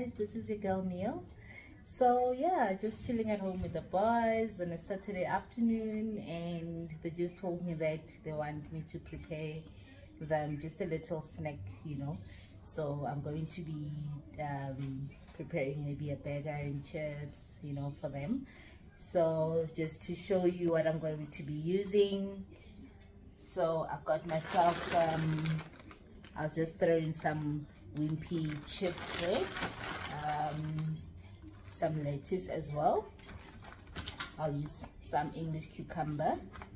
guys, this is your girl Neo. So yeah, just chilling at home with the boys on a Saturday afternoon, and they just told me that they want me to prepare them just a little snack, you know. So I'm going to be preparing maybe a burger and chips, you know, for them. So just to show you what I'm going to be using. So I've got myself I'll just throw in some wimpy chips there, some lettuce as well. I'll use some English cucumber,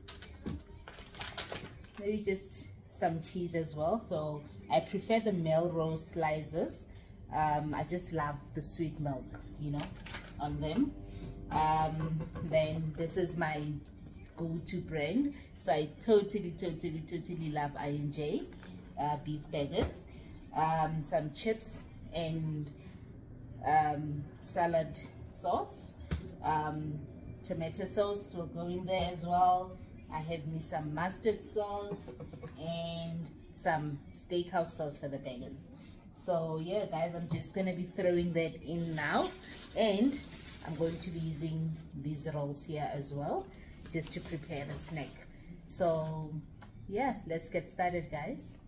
maybe just some cheese as well. So I prefer the Melrose slices. I just love the sweet milk, you know, on them. Then this is my go-to brand, so I totally love I&J beef burgers. Some chips and salad sauce, tomato sauce will go in there as well. I have me some mustard sauce and some steakhouse sauce for the burgers. So yeah guys, I'm just gonna be throwing that in now, and I'm going to be using these rolls here as well just to prepare the snack. So yeah, let's get started guys.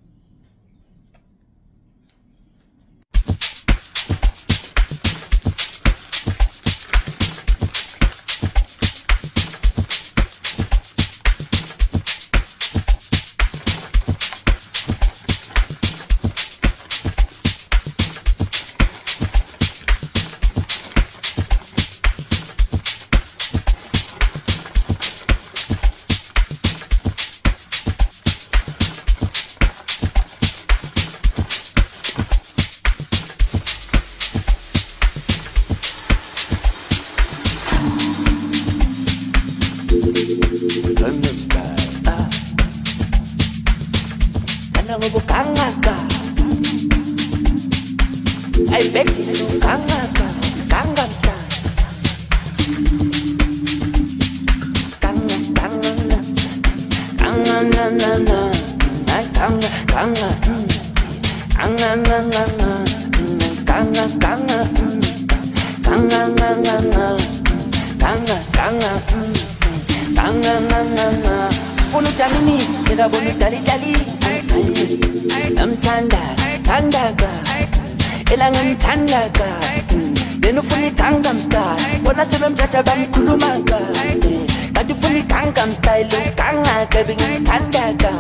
I bet you so Gangnam Style. Then funny Gangnam Style. When I say I'm judge about Kulumanga, but you funny Gangnam Style, Ganga, giving Tandaga.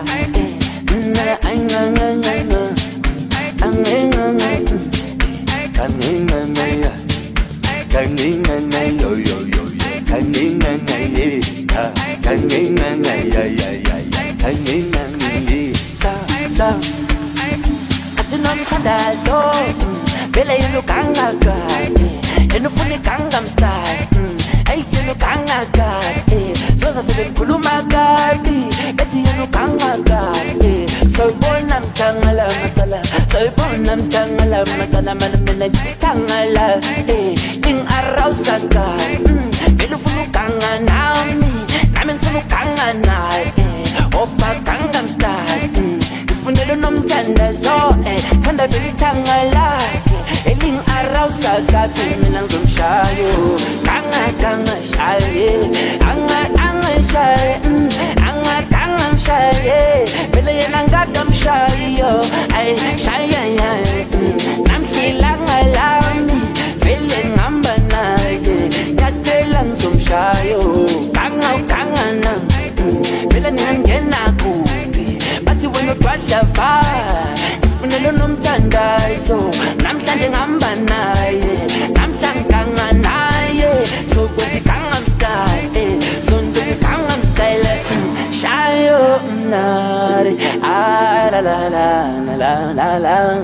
Bella you look Gangaga, and you funny Gangnam Style. Hey, you look Gangaga, so I said Kulumaga, Betty you look Gangaga. So born I'm Tangala Matala, so born I'm Tangala Matala, Manamina Tangala, Ling Arausaga, Belufulu Ganga now me, I'm Fulu Ganga now, Opa Gangnam Style. This one little num tender, so Tanda Billy Tangala. Eling arausa gabi minangum shayo, anga shaye, anga shaye, anga shaye, bele yanangam shayo, ay shaye, nam silanga lami, bele ngamba naye, yatelang sum shayo, anga na, bele nangena kubi, bati weno twasha fa. Funelo nomtanda so namhlanje ngihamba naye namhlanganga naye so kwethi Gangnam Style so nje Gangnam Style shayo nare la la la la la la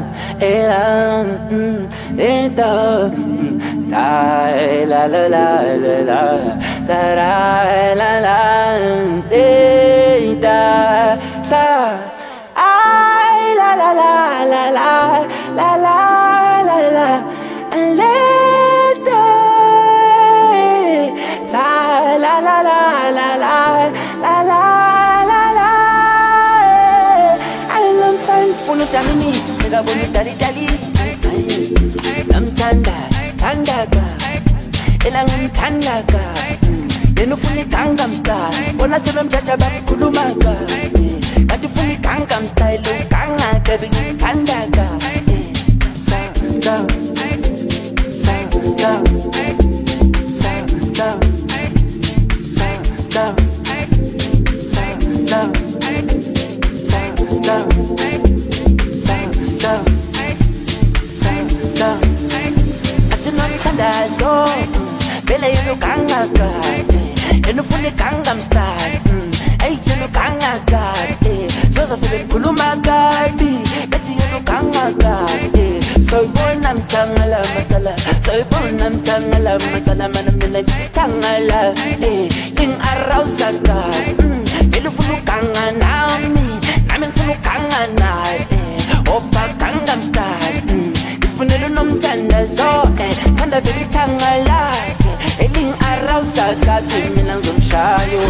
la la la sa la la la la la la la la la and let it la la la la la la la la la I love fun for no time me, I got one daddy daddy. I'm tanda, elangimthanda kabi yena ufuna iGangnam Style bona sebemjaja bakhuluma kabi kanti ufuna iGangnam Style uganga kabi ngimthanda kabi sound Bela you ganga kabi yena ufuna iGangnam Style hey yena ganga kabi soza sebekhuluma kabi bethi yena ganga kabi soyibona mthangala matala soyibona mthangala matala mana mina ngithangala ling arouse kabi yena ufuna uganga nami ngifuna uganga naye opa Gangnam Style isifunelo nomthandazo thanda vele ithangala eling arouse kabi mina ngizomshayo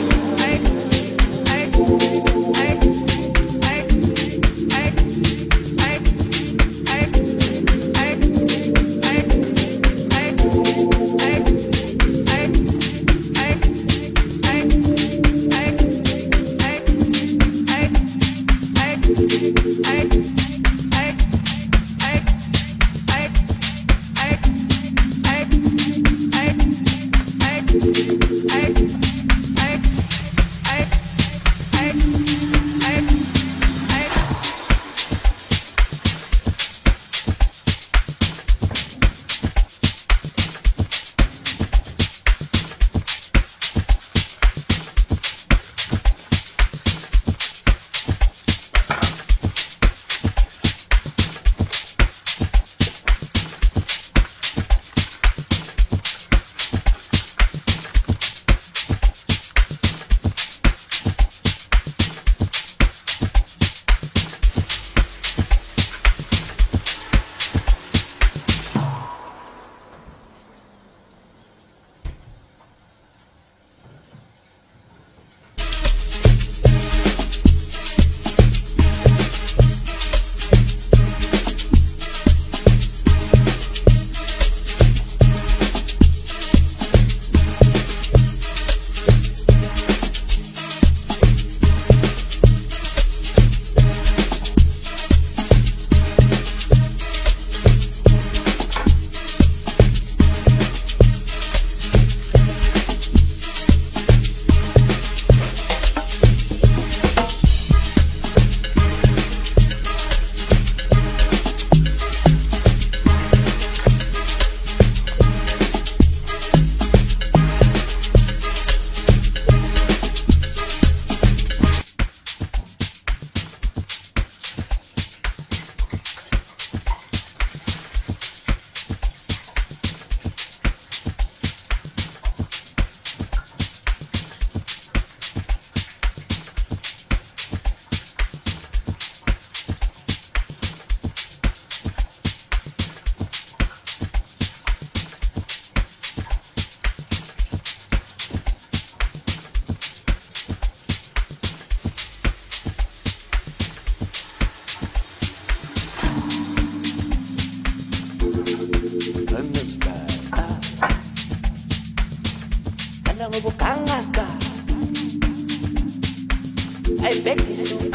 I bet this is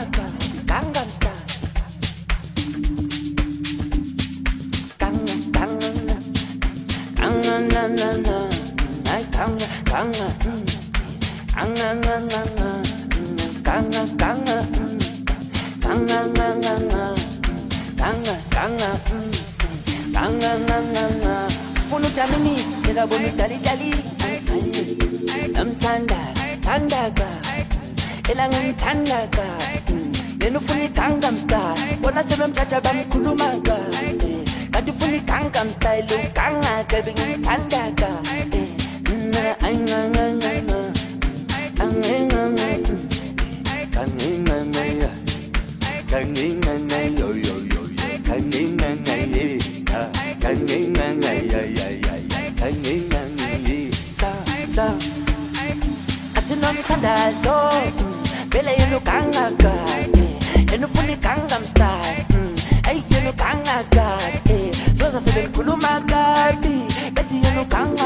Gangnam Style. Gangnam Style, bona sebemthatha bamkhuluma kabi kanti ufuna iGangnam Style uganga kabi ngithanda kabi Gangnam Style, hey, you know Gangnam Style, so I said, "Kuluma Gadi, Betty, you know Gangnam."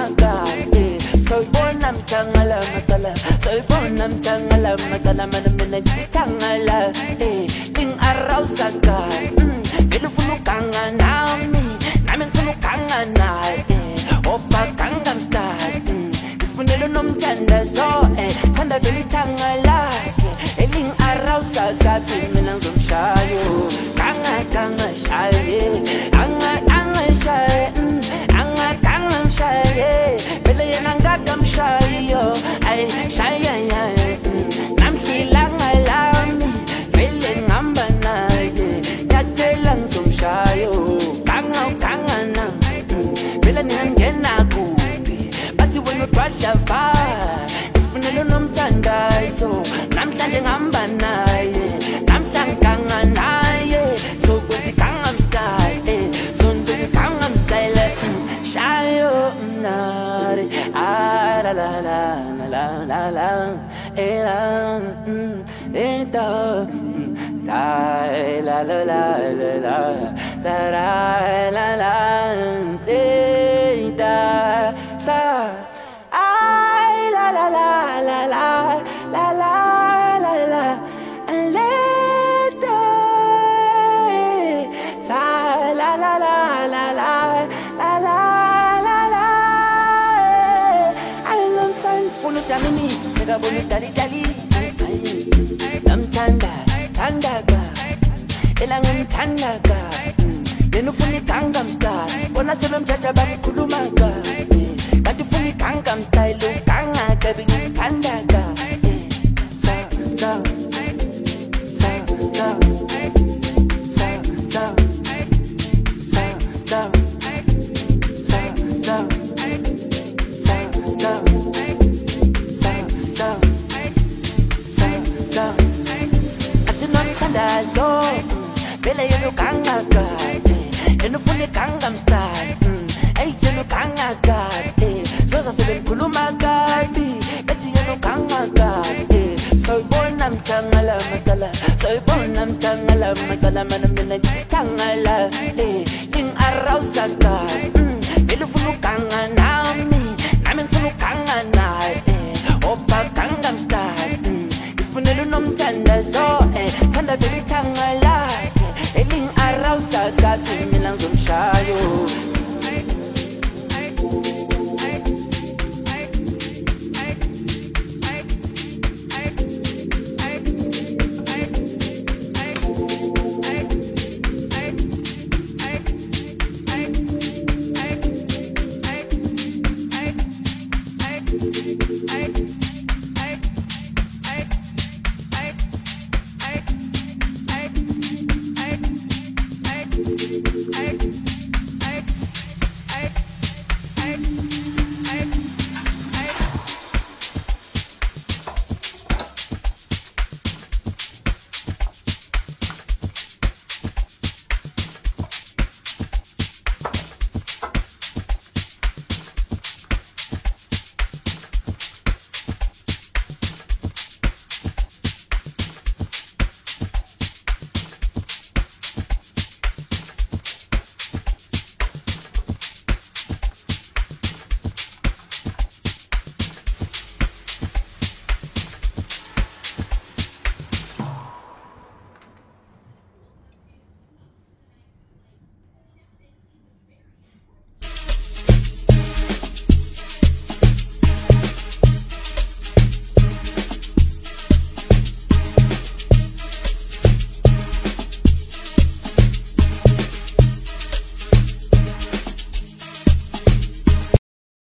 namtangala matala manamina tangala ling arausa ka vele funu kanga nami nami funu kanga naye opa Gangnam Style isifunelo nomthanda so thanda vele tangala ling arausa ka mina ngomshayo kanga kanga shaye anga anga shaye anga kanga shaye vele yena ngakam shayo ay shaye namhlilanga lami vele ngihamba naye yatela ngizomshayo kanga kanga na vele ningena kuphi bathi wena udwadlava isifunelo nomthandazo namhlanje ngihamba naye namhlanganga naye sokwenza Gangnam Style sonto Gangnam Style shayo nare la la la la la la la eta ta la la la la ta la la eta sa ai la la la la la la la la la and let sa la la la la la la la la la I love fun full of tamini nigga boni tali tali namthanda thanda ka elanga mthanda ka yena ufuna Gangnam Style bona selomjaja bakhuluma ka kanti ufuna Gangnam Style ukanga ka bengithanda ka sa sa sa sa sa sa sa sa sa sa so vele yenu kanga ka yenu fune Gangnam Style hey yenu kanga ka soza sebenkhuluma kabi ethi yenu kanga ka soyibona mthangala matala soyibona mthangala matala mana mina ngithangala ling arausa ka vele fune kanga nami nami ngifuna kanga naye opa Gangnam Style isifunelo nomthandazo thanda vele tangala eling arausa ka mina ngomshayo